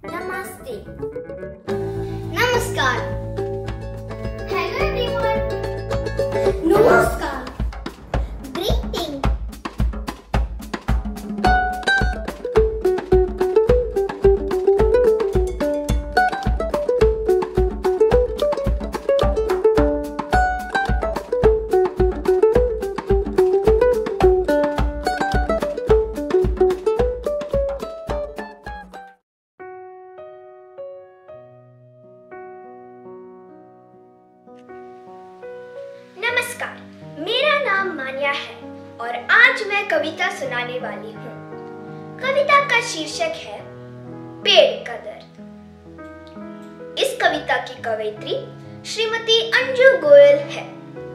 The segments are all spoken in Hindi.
Namaste. Namaskar. Hello everyone. Namaskar. Greeting. नमस्कार, मेरा नाम मान्या है और आज मैं कविता सुनाने वाली हूँ। कविता का शीर्षक है पेड़ का दर्द। इस कविता की कवयित्री श्रीमती अंजू गोयल है।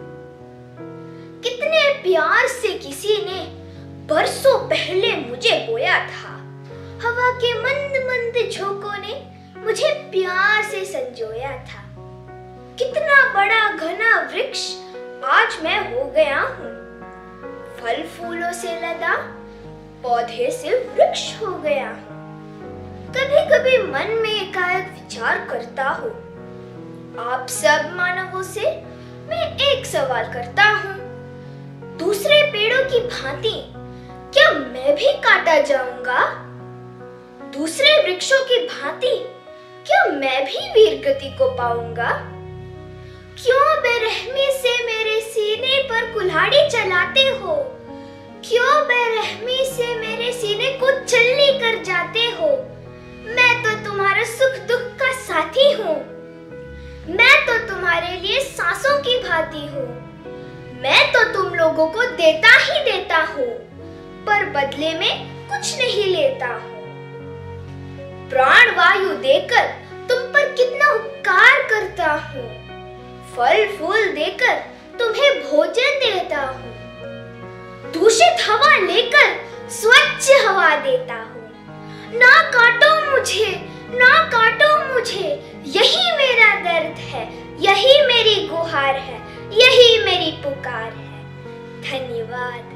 कितने प्यार से किसी ने बरसों पहले मुझे बोया था। हवा के मंद मंद झोंकों ने मुझे प्यार से संजोया था। कितना बड़ा घना वृक्ष आज मैं हो गया हूँ। फल फूलों से लदा पौधे से वृक्ष हो गया हूँ। कभी कभी मन में एकाएक विचार करता हूँ। आप सब मानवों से मैं एक सवाल करता हूँ। दूसरे पेड़ों की भांति क्या मैं भी काटा जाऊंगा? दूसरे वृक्षों की भांति क्या मैं भी वीरगति को पाऊंगा? क्यों बेरहमी से मेरे सीने पर कुल्हाड़ी चलाते हो? क्यों बेरहमी से मेरे सीने को छलनी कर जाते हो? मैं तो तुम्हारा सुख दुख का साथी हूँ। मैं तो तुम्हारे लिए सांसों की भांति हूँ। मैं तो तुम लोगों को देता ही देता हूँ, पर बदले में कुछ नहीं लेता हूँ। प्राण वायु देकर तुम पर कितना उपकार करता हूँ। फल फूल देकर तुम्हें भोजन देता हूँ। दूषित हवा लेकर स्वच्छ हवा देता हूँ। ना काटो मुझे, ना काटो मुझे, यही मेरा दर्द है, यही मेरी गुहार है, यही मेरी पुकार है। धन्यवाद।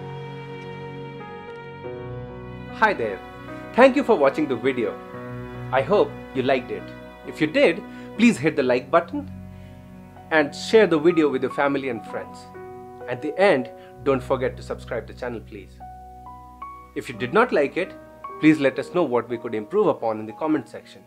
Hi there. Thank you for watching the video. I hope you liked it. If you did, please hit the like button and share the video with your family and friends. At the end, don't forget to subscribe the channel, please. If you did not like it, please let us know what we could improve upon in the comment section.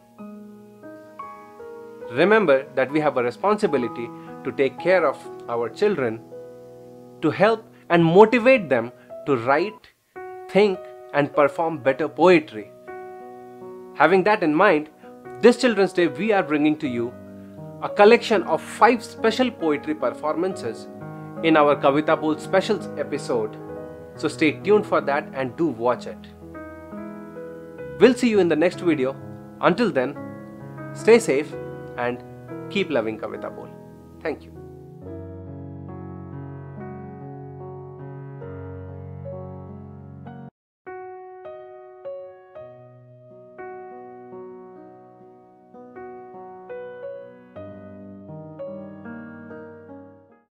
Remember that we have a responsibility to take care of our children, to help and motivate them to write, think and perform better poetry. Having that in mind, this Children's Day we are bringing to you a collection of 5 special poetry performances in our Kavita Bowl Specials episode. So stay tuned for that and do watch it. We'll see you in the next video. Until then, stay safe and keep loving Kavita Bowl. Thank you.